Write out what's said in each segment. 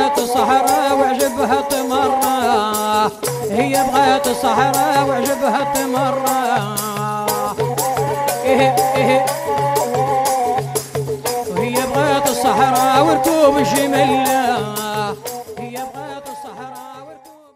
بغات الصحراء وعجبها تمرة، هي بغات الصحراء وعجبها تمرة. وهي بغات الصحراء وركوب الجملة، هي بغات الصحراء وركوب.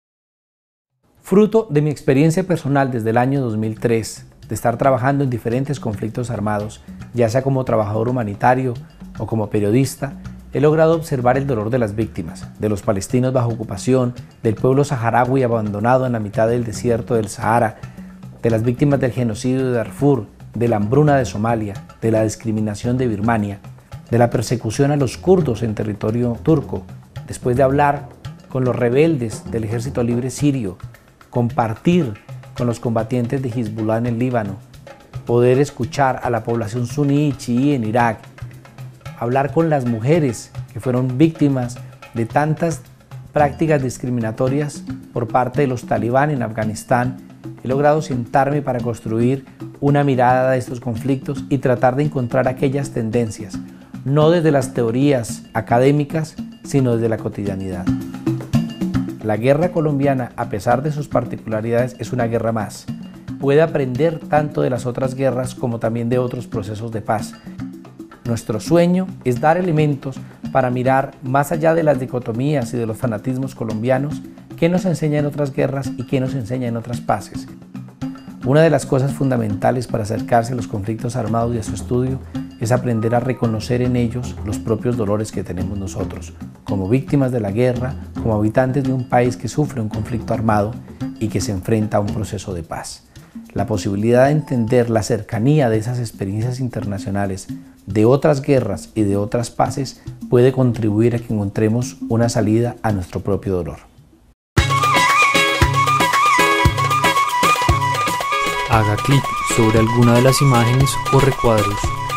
Fruto de mi experiencia personal desde el año 2003, de estar trabajando en diferentes conflictos armados, ya sea como trabajador humanitario o como periodista, he logrado observar el dolor de las víctimas, de los palestinos bajo ocupación, del pueblo saharaui abandonado en la mitad del desierto del Sahara, de las víctimas del genocidio de Darfur, de la hambruna de Somalia, de la discriminación de Birmania, de la persecución a los kurdos en territorio turco. Después de hablar con los rebeldes del Ejército Libre Sirio, compartir con los combatientes de Hezbollah en el Líbano, poder escuchar a la población suní y chií en Irak, hablar con las mujeres que fueron víctimas de tantas prácticas discriminatorias por parte de los talibán en Afganistán, he logrado sentarme para construir una mirada de estos conflictos y tratar de encontrar aquellas tendencias, no desde las teorías académicas, sino desde la cotidianidad. La guerra colombiana, a pesar de sus particularidades, es una guerra más. Puede aprender tanto de las otras guerras como también de otros procesos de paz. Nuestro sueño es dar elementos para mirar más allá de las dicotomías y de los fanatismos colombianos, qué nos enseña en otras guerras y qué nos enseña en otras paces. Una de las cosas fundamentales para acercarse a los conflictos armados y a su estudio es aprender a reconocer en ellos los propios dolores que tenemos nosotros, como víctimas de la guerra, como habitantes de un país que sufre un conflicto armado y que se enfrenta a un proceso de paz. La posibilidad de entender la cercanía de esas experiencias internacionales, de otras guerras y de otras paces, puede contribuir a que encontremos una salida a nuestro propio dolor. Haga clic sobre alguna de las imágenes o recuadros